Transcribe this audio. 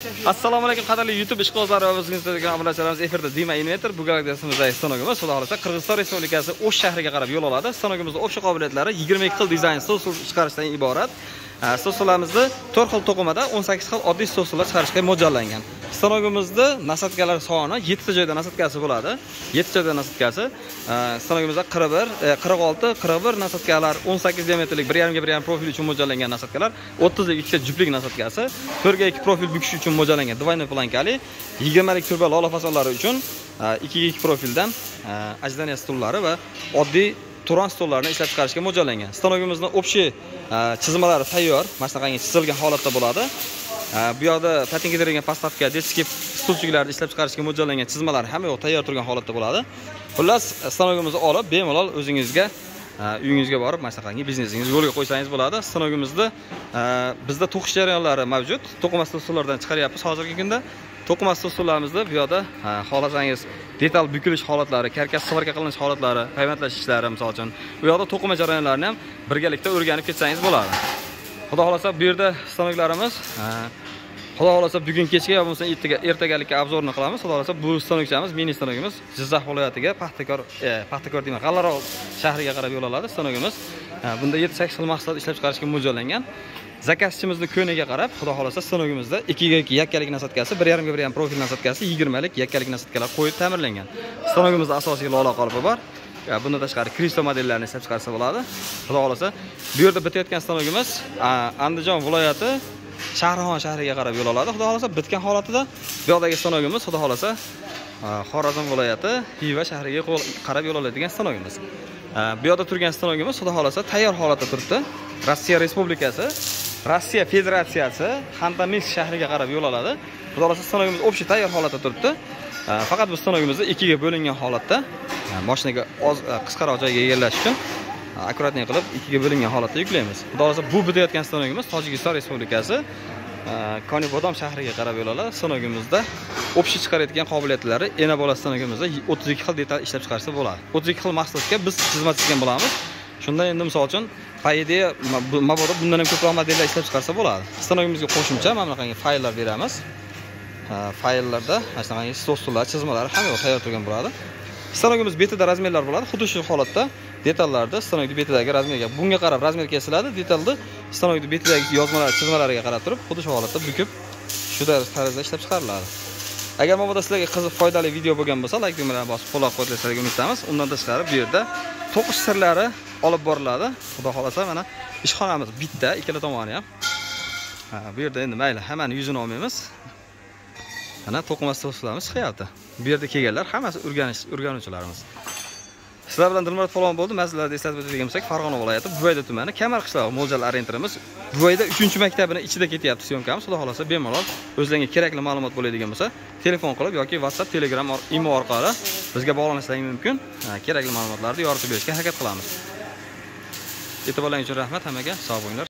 Assalomu alaykum qadrli YouTube ishqibozlari va bizning Instagram obunachilarimiz. Efirda Dima Inventor bu galaksiyamizdagi stanogimiz Xudo xolasa Qirg'iziston Respublikasi O'sh shahriga qarab yo'l oladi. Stanogimizning o'pcha qobiliyatlari 22 xil dizayn stol chiqarishdan iborat. Stollarimizni 4 xil to'qimada 18 xil oddiy stollar chiqarishga mo'ljallangan. Stanogimizda nasatkalar soni 7 ta joyda nasatkasi bo'ladi. 7 joyda nasatkasi. Stanogimizda 41, 46, 41 nasatkalar, 18 diametrlik 1.5 ga 1.5 profil uchun mo'ljallangan nasatkalar, 30 lik ikkita juftlik nasatkasi, 4 ga 2 profil bukish uchun mo'ljallangan двойной plankali, 20 lik turba lola fasonlari uchun 2 ga 2 profildan ajdaniya stollari va oddiy turon stollarni ishlab chiqarishga mo'ljallangan. Stanogimizning o'pshi chizmalari tayyor, mana shunaqangi chizilgan holatda bo'ladi. Bu yoqda patenkalangan postavka, detskiy stulchiklarni ishlab chiqarishga mo'ljallangan chizmalar hamma yoq tayyor turgan holatda bo'ladi. Xullas, stanogimizni olib, bemalol o'zingizga uyingizga borib, mana shunaqangi biznesingizni yo'lga qo'ysangiz bo'ladi. Stanogimizda bizda to'qish jarayonlari mavjud. To'qima stollardan chiqaryapmiz hozirgi kunda. To'qima stollarimizni bu yoqda xohlasangiz detal bukilish holatlari, karkas sifirga qilinish holatlari, payvandlash ishlari misol uchun bu yoqda to'qima jarayonlarini ham birgalikda o'rganib ketsangiz bo'ladi. Xudo xolasa bu yerda stanoklarimiz Xudo xolasa bugun kechga yo bo'lmasa ertagalikka obzorni qilamiz. Xudo xolasa bu stanokchamiz, mini stanogimiz Jizzax viloyatiga Paxtakor demak, G'allaroq shahriga qarab yo'l oladi stanogimiz. Bunda 7-8 xil mahsulot ishlab chiqarishga mo'ljallangan. Zakazchimizning ko'niga qarab, Xudo xolasa stanogimizda 2 ga 2 yakkalik nasatkasi, 1.5 ga 1.5 profil nasatkasi, 20 lik yakkalik nasatkalar qo'yib ta'mirlangan. Stanogimizda asosiy lola qolipi bor. Bundan tashqari kristo modellarini ishlab chiqarsa bo'ladi. Xudo xolasa bu yerda bitayotgan stanogimiz Andijon viloyati Shahrixon shahriga qarab yo'l oladi. Xudo xolasa bitgan holatida bu yoqdagi stanogimiz Xudo xolasa Xorazm viloyati Xiva shahriga qarab yo'l oladigan stanogimiz. Bu yoqda turgan stanogimiz Xudo xolasa tayyor holatda turibdi. Rossiya Respublikasi, Rossiya Federatsiyasi Xantamix shahriga qarab yo'l oladi. Xudo xolasa stanogimiz o'pshi tayyor holatda turibdi. Faqat bu stanogimizni 2 ga bo'lingan holatda mashinaga qisqaroq joyga egallash uchun akkuratlik qilib 2 ga bo'lingan holatda yuklaymiz. Xudo xolasa bu bitayotgan stanogimiz Tojikiston Respublikasi Konibodom shahriga qarab yo'l oladi. Stanogimizda o'pshi chiqaradigan qobiliyatlari ena bola stanogimizda 32 xil detal ishlab chiqarsa bo'ladi. 32 xil mahsulotga biz xizmat qilgan bo'lamiz. Shunda endi misol uchun payida mabodo bundan ham ko'proq modellar ishlab chiqarsa bo'ladi. Stanogimizga qo'shimcha mana bunaqangi fayllar beramiz. Fayllarda mana shunaqangi stollar, chizmalar hamma yoq tayyor turgan bo'ladi. Stanogimiz betida razmerlar bo'ladi. Xuddi shu holatda detallarda stanogning betidagi razmerga bunga qarab razmer kesiladi. Detalni stanogning betidagi yozmalar, chizmalariga qarab turib, xuddi shu holatda bukib shu tarzda ishlab chiqariladi. Agar mabodo sizlarga qiziq, foydali video bo'lgan bo'lsa, like bilan bosib qo'llab-quvvatlashlaringizni umid qilamiz. Undan tashqari bu yerda to'qish sirlari olib boriladi. Xudo xolasa mana ishxonamiz bitta, ikkala tomoni ham. Bu yerda endi mayli, hammani yuzini olmaymiz. Mana to'qima stollarimiz chiqyapti. Bu yerda kelganlar hammasi o'rganuvchilarimiz. Sizlar bilan Dilmurod Polvon bo'ldi. Masalalarda eslatib o'tadigan bo'lsak, Farg'ona viloyati Buvayda tumani Kamar qishlog'i mo'ljal orientirimiz. Buvayda 3-maktabining ichida ketyapti syomkamiz. Xudo xolasa bemalol o'zlaringizga kerakli ma'lumot bo'ladigan bo'lsa, telefon qilib yoki WhatsApp, Telegram, imo orqali bizga bog'lanishlaringiz mumkin. Kerakli ma'lumotlarni yoritib berishga harakat qilamiz. E'tiborlaringiz uchun rahmat hammaga. Sog' bo'linglar.